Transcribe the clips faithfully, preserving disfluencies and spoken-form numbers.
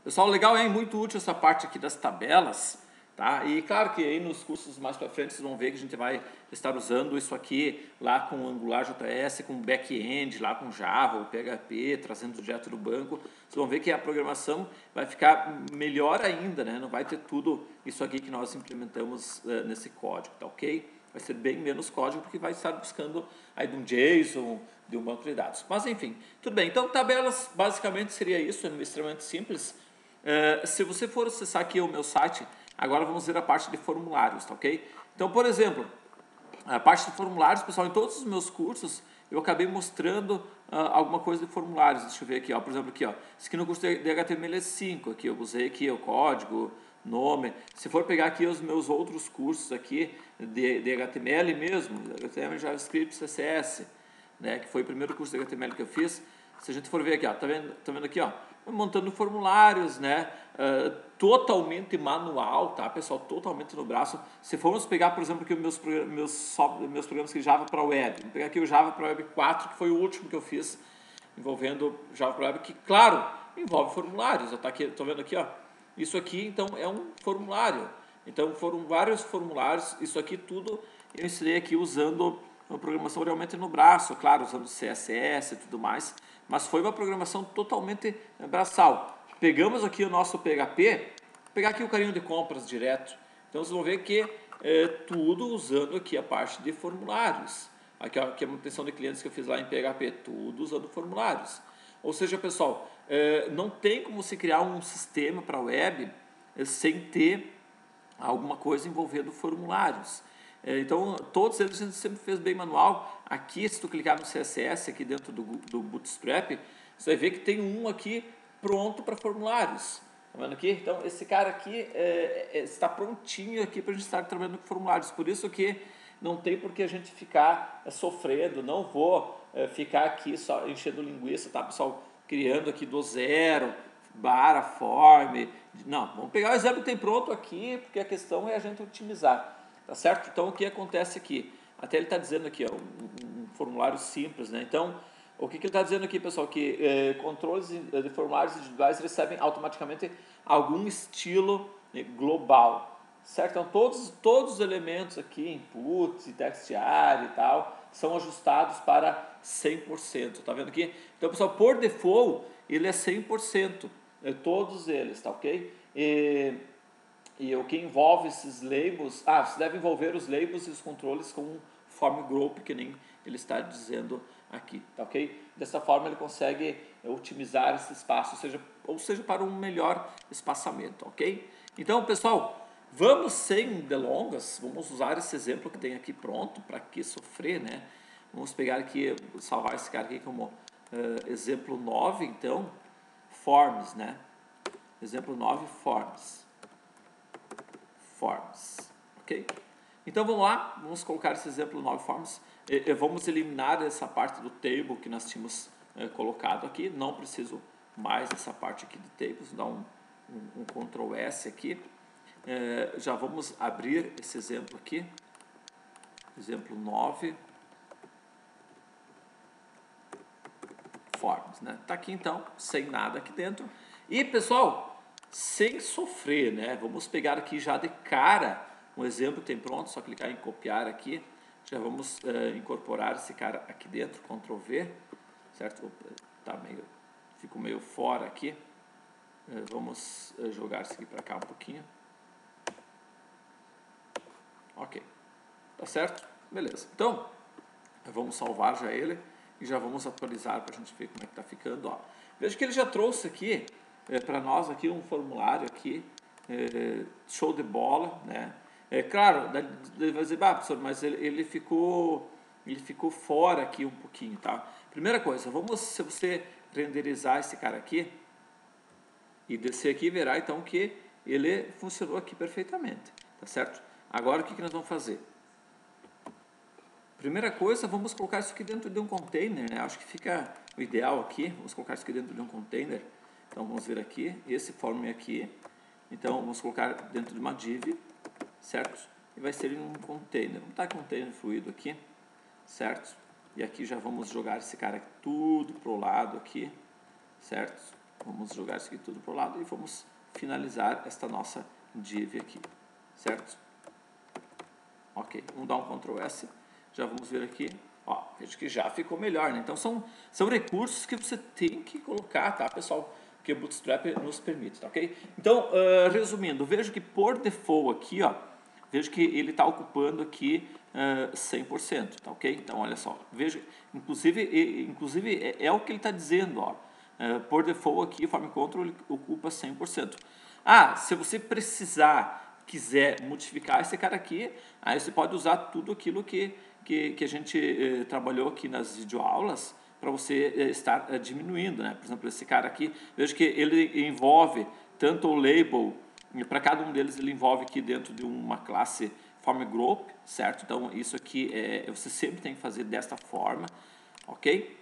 Pessoal, legal, é muito útil essa parte aqui das tabelas, tá? E claro que aí nos cursos mais para frente vocês vão ver que a gente vai estar usando isso aqui lá com Angular J S, com back-end, lá com Java ou P H P, trazendo direto do banco. Vocês vão ver que a programação vai ficar melhor ainda, né? Não vai ter tudo isso aqui que nós implementamos uh, nesse código, tá ok? Vai ser bem menos código porque vai estar buscando aí de um JSON, de um banco de dados. Mas enfim, tudo bem. Então tabelas basicamente seria isso, é extremamente simples. Uh, se você for acessar aqui o meu site, agora vamos ver a parte de formulários, tá ok? Então, por exemplo, a parte de formulários, pessoal, em todos os meus cursos, eu acabei mostrando uh, alguma coisa de formulários. Deixa eu ver aqui, ó, por exemplo, aqui, ó, isso aqui no curso de H T M L cinco, aqui eu usei aqui o código, nome. Se for pegar aqui os meus outros cursos aqui de, de H T M L mesmo, H T M L, JavaScript, C S S, né, que foi o primeiro curso de H T M L que eu fiz. Se a gente for ver aqui, ó, tá vendo, tá vendo aqui, ó, montando formulários, né, uh, totalmente manual, tá, pessoal, totalmente no braço. Se formos pegar, por exemplo, aqui meus meus meus programas de Java para Web, vamos pegar aqui o Java para Web quatro, que foi o último que eu fiz envolvendo Java para Web, que claro, envolve formulários. Eu tá aqui, tô vendo aqui, ó, isso aqui então é um formulário. Então foram vários formulários, isso aqui tudo eu ensinei aqui usando uma programação realmente no braço, claro, usando C S S e tudo mais, mas foi uma programação totalmente braçal. Pegamos aqui o nosso P H P, vou pegar aqui o carinho de compras direto, então vocês vão ver que é tudo usando aqui a parte de formulários. Aqui, ó, aqui a manutenção de clientes que eu fiz lá em P H P, tudo usando formulários. Ou seja, pessoal, é, não tem como se criar um sistema para web é, sem ter alguma coisa envolvendo formulários. Então, todos eles a gente sempre fez bem manual. Aqui, se tu clicar no C S S, aqui dentro do, do Bootstrap, você vai ver que tem um aqui pronto para formulários. Tá vendo aqui? Então, esse cara aqui é, é, está prontinho aqui para a gente estar trabalhando com formulários. Por isso que não tem por que a gente ficar é, sofrendo. Não vou é, ficar aqui só enchendo linguiça, tá, pessoal? Criando aqui do zero, bara, form. Não, vamos pegar o exemplo que tem pronto aqui, porque a questão é a gente otimizar. Tá certo? Então, o que acontece aqui? Até ele está dizendo aqui, ó, um, um formulário simples, né? Então, o que, que ele está dizendo aqui, pessoal? Que eh, controles de formulários individuais recebem automaticamente algum estilo global, certo? Então, todos, todos os elementos aqui, inputs, textiário e tal, são ajustados para cem por cento, tá vendo aqui? Então, pessoal, por default, ele é cem por cento, é, todos eles, tá ok? E... E o que envolve esses labels, ah, você deve envolver os labels e os controles com um form group, que nem ele está dizendo aqui, tá ok? Dessa forma ele consegue otimizar esse espaço, ou seja, ou seja, para um melhor espaçamento, ok? Então, pessoal, vamos sem delongas, vamos usar esse exemplo que tem aqui pronto, para que sofrer, né? Vamos pegar aqui, salvar esse cara aqui como uh, exemplo nove, então, forms, né? Exemplo nove, forms. Forms, ok? Então vamos lá, vamos colocar esse exemplo nove forms, e, e vamos eliminar essa parte do table que nós tínhamos é, colocado aqui, não preciso mais dessa parte aqui de tables, dar um, um, um control S aqui, é, já vamos abrir esse exemplo aqui, exemplo nove, forms, né? Tá aqui então, sem nada aqui dentro, e pessoal, sem sofrer, né? Vamos pegar aqui já de cara um exemplo que tem pronto, só clicar em copiar aqui, já vamos uh, incorporar esse cara aqui dentro, control V, certo? Tá meio, fico meio fora aqui, uh, vamos uh, jogar isso aqui para cá um pouquinho, ok, tá certo? Beleza, então vamos salvar já ele e já vamos atualizar para a gente ver como é que tá ficando, ó. Veja que ele já trouxe aqui É, para nós aqui um formulário aqui, é, show de bola, né? É claro, ele vai dizer, ah, professor, mas ele, ele ficou ele ficou fora aqui um pouquinho, tá? Primeira coisa, vamos, se você renderizar esse cara aqui e descer aqui, verá então que ele funcionou aqui perfeitamente, tá certo? Agora o que, que nós vamos fazer? Primeira coisa, vamos colocar isso aqui dentro de um container, né? Acho que fica o ideal aqui, vamos colocar isso aqui dentro de um container. Então, vamos ver aqui, esse form aqui, então, vamos colocar dentro de uma div, certo? E vai ser em um container, vamos botar container fluido aqui, certo? E aqui já vamos jogar esse cara tudo pro lado aqui, certo? Vamos jogar isso aqui tudo para o lado e vamos finalizar esta nossa div aqui, certo? Ok, vamos dar um control S, já vamos ver aqui, ó, veja que já ficou melhor, né? Então são, são recursos que você tem que colocar, tá, pessoal? Que o Bootstrap nos permite, tá ok? Então, uh, resumindo, vejo que por default aqui, ó, vejo que ele está ocupando aqui uh, cem por cento, tá ok? Então, olha só, veja, inclusive, inclusive é, é o que ele está dizendo, ó, uh, por default aqui, o Form Control ele ocupa cem por cento. Ah, se você precisar, quiser modificar esse cara aqui, aí você pode usar tudo aquilo que, que, que a gente eh, trabalhou aqui nas videoaulas, para você eh, estar eh, diminuindo, né? Por exemplo, esse cara aqui, veja que ele envolve tanto o label, para cada um deles ele envolve aqui dentro de uma classe form group, certo? Então isso aqui é, você sempre tem que fazer desta forma, ok?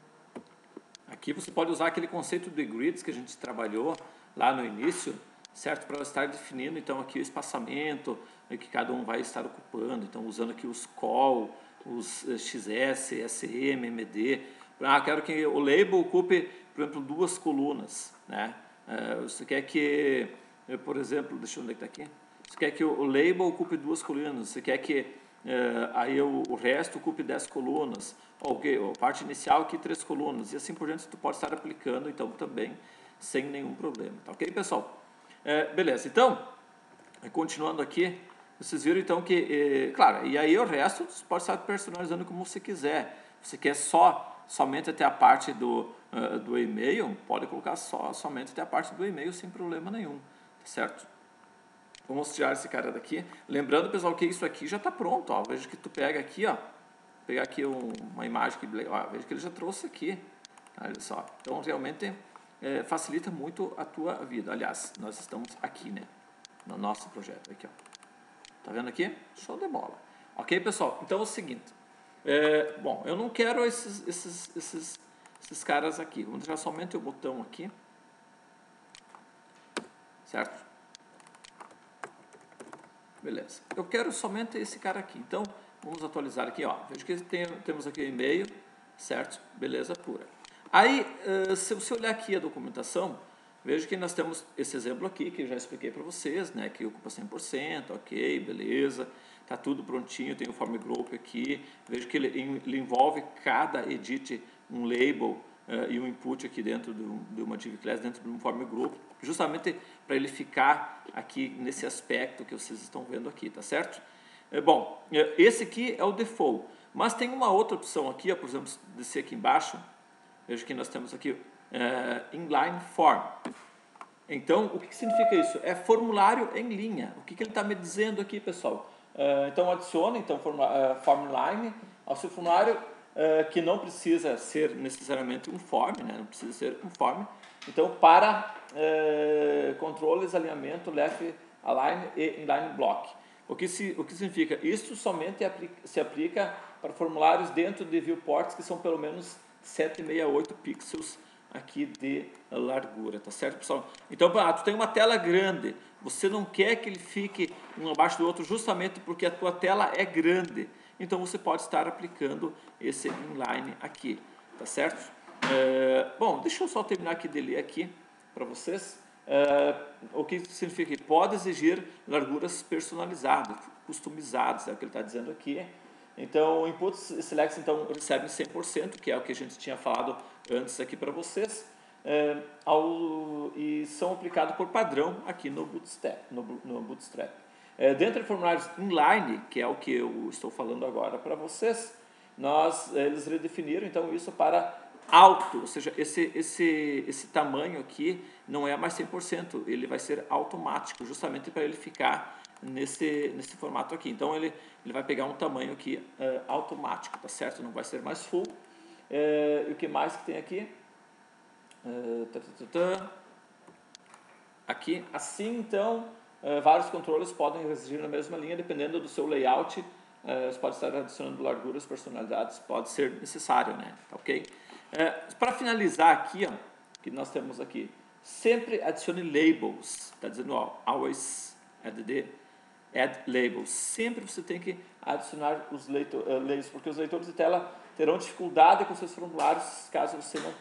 Aqui você pode usar aquele conceito de grids que a gente trabalhou lá no início, certo? Para estar definindo então aqui o espaçamento que cada um vai estar ocupando, então usando aqui os call, os X S, S M, M D. Ah, quero que o label ocupe, por exemplo, duas colunas, né? Uh, você quer que, por exemplo, deixa eu ver o que está aqui. Você quer que o label ocupe duas colunas, você quer que uh, aí o, o resto ocupe dez colunas, ok, a parte inicial aqui três colunas, e assim por diante, tu pode estar aplicando, então, também, sem nenhum problema, tá ok, pessoal? Uh, beleza, então, continuando aqui, vocês viram, então, que, eh, claro, e aí o resto você pode estar personalizando como você quiser. Você quer só somente até a parte do, uh, do e-mail, pode colocar só somente até a parte do e-mail sem problema nenhum, tá certo? Vamos tirar esse cara daqui. Lembrando, pessoal, que isso aqui já está pronto, ó. Veja que tu pega aqui, ó, pegar aqui um, uma imagem que, ó, veja que ele já trouxe aqui, olha só. Então, realmente, é, facilita muito a tua vida. Aliás, nós estamos aqui, né, no nosso projeto, aqui, ó. Tá vendo aqui? Show de bola. Ok, pessoal? Então é o seguinte. É, bom, eu não quero esses, esses, esses, esses caras aqui. Vamos deixar somente o botão aqui. Certo? Beleza. Eu quero somente esse cara aqui. Então, vamos atualizar aqui, ó. Veja que tem, temos aqui o e-mail, certo? Beleza pura. Aí, uh, se você olhar aqui a documentação, veja que nós temos esse exemplo aqui, que eu já expliquei para vocês, né? Que ocupa cem por cento, ok, beleza. Tá tudo prontinho, tem o form group aqui. Veja que ele, ele envolve cada edit, um label uh, e um input aqui dentro de, um, de uma div class, dentro de um form group, justamente para ele ficar aqui nesse aspecto que vocês estão vendo aqui, tá certo? É, bom, esse aqui é o default, mas tem uma outra opção aqui, ó, por exemplo, descer aqui embaixo, veja que nós temos aqui uh, inline form. Então, o que significa isso? É formulário em linha. O que, que ele está me dizendo aqui, pessoal? Uh, então, adicione então, uh, form line ao seu formulário, uh, que não precisa ser necessariamente um form, né? Não precisa ser um form. Então, para uh, controles, alinhamento, left, align e inline block. O que, se, o que significa? Isso somente aplica, se aplica para formulários dentro de viewports que são pelo menos setecentos e sessenta e oito pixels aqui de largura, tá certo, pessoal? Então, ah, tu tem uma tela grande, você não quer que ele fique um abaixo do outro justamente porque a tua tela é grande. Então, você pode estar aplicando esse inline aqui, tá certo? É, bom, deixa eu só terminar aqui de ler aqui para vocês. É, o que significa que pode exigir larguras personalizadas, customizadas, é o que ele está dizendo aqui. Então, o input select então, recebe cem por cento, que é o que a gente tinha falado antes aqui para vocês, é, ao, e são aplicados por padrão aqui no Bootstrap. No, no Bootstrap. É, dentro de formulários inline, que é o que eu estou falando agora para vocês, nós, eles redefiniram então isso para alto, ou seja, esse, esse, esse tamanho aqui não é mais cem por cento, ele vai ser automático, justamente para ele ficar nesse, nesse formato aqui. Então, ele, ele vai pegar um tamanho aqui uh, automático, tá certo? Não vai ser mais full. Uh, e o que mais que tem aqui? Uh, tá, tá, tá, tá. Aqui, assim, então, uh, vários controles podem exigir na mesma linha, dependendo do seu layout. Uh, você pode estar adicionando larguras personalizadas, pode ser necessário, né? Tá ok? Uh, para finalizar aqui, ó, que nós temos aqui, sempre adicione labels. Está dizendo, ó, always add the add labels. Sempre você tem que adicionar os leitor, uh, labels, porque os leitores de tela terão dificuldade com seus formulários caso você não tenha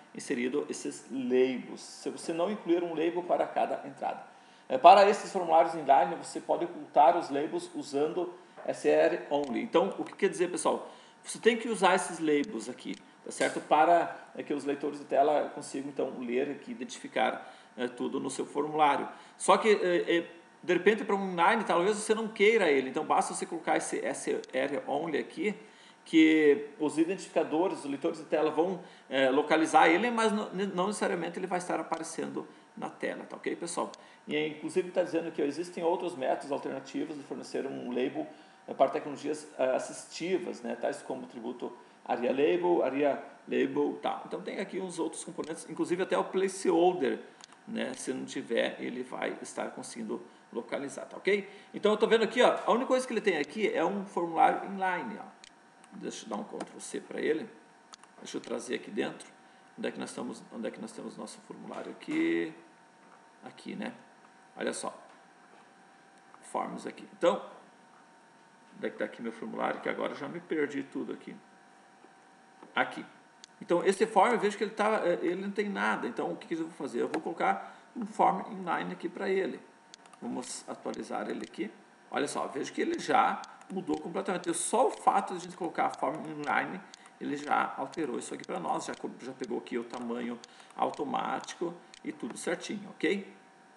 inserido esses labels. Se você não incluir um label para cada entrada. É, para esses formulários inline, você pode ocultar os labels usando S R only. Então, o que quer dizer, pessoal? Você tem que usar esses labels aqui, tá certo? Para é, que os leitores de tela consigam, então, ler aqui, identificar é, tudo no seu formulário. Só que, é, é, de repente, para um inline, talvez você não queira ele. Então, basta você colocar esse S R only aqui, que os identificadores, os leitores de tela vão é, localizar ele, mas não, não necessariamente ele vai estar aparecendo na tela, tá ok, pessoal? E inclusive está dizendo que existem outros métodos alternativos de fornecer um label é, para tecnologias é, assistivas, né, tais como o tributo aria label, aria label, tá. Então tem aqui uns outros componentes, inclusive até o placeholder, né, se não tiver, ele vai estar conseguindo localizar, tá ok? Então eu estou vendo aqui, ó, a única coisa que ele tem aqui é um formulário inline, ó. Deixa eu dar um control C para ele. Deixa eu trazer aqui dentro. Onde é que nós estamos? Onde é que nós temos nosso formulário aqui? Aqui, né? Olha só. Forms aqui. Então, onde é que está aqui meu formulário? Que agora eu já me perdi tudo aqui. Aqui. Então, esse form, eu vejo que ele, tá, ele não tem nada. Então, o que, que eu vou fazer? Eu vou colocar um form inline aqui para ele. Vamos atualizar ele aqui. Olha só, vejo que ele já mudou completamente. Só o fato de a gente colocar a forma inline, ele já alterou isso aqui para nós, já, já pegou aqui o tamanho automático e tudo certinho, ok?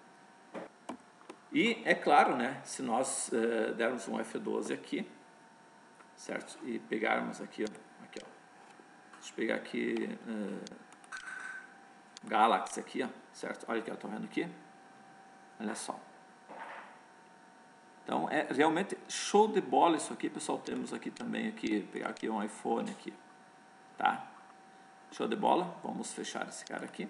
E é claro, né, se nós uh, dermos um F doze aqui, certo? E pegarmos aqui, ó, aqui, ó. Deixa eu pegar aqui uh, Galaxy aqui, ó, certo? Olha aqui, ó, tô vendo aqui. Olha só. Então, é realmente show de bola isso aqui, pessoal. Temos aqui também, aqui, pegar aqui um iPhone aqui, tá? Show de bola. Vamos fechar esse cara aqui.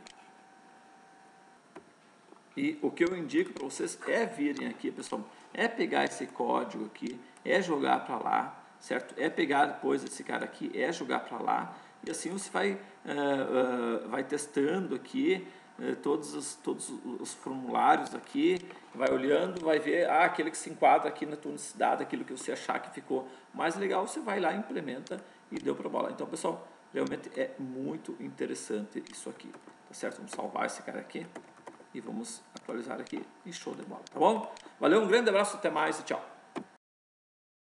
E o que eu indico para vocês é virem aqui, pessoal, é pegar esse código aqui, é jogar para lá, certo? É pegar depois esse cara aqui, é jogar para lá, e assim você vai, uh, uh, vai testando aqui, Todos os, todos os formulários aqui, vai olhando, vai ver ah, aquele que se enquadra aqui na tua necessidade, aquilo que você achar que ficou mais legal, você vai lá, implementa e deu para bola. Então, pessoal, realmente é muito interessante isso aqui, tá certo? Vamos salvar esse cara aqui e vamos atualizar aqui e show de bola, tá bom? Valeu, um grande abraço, até mais e tchau!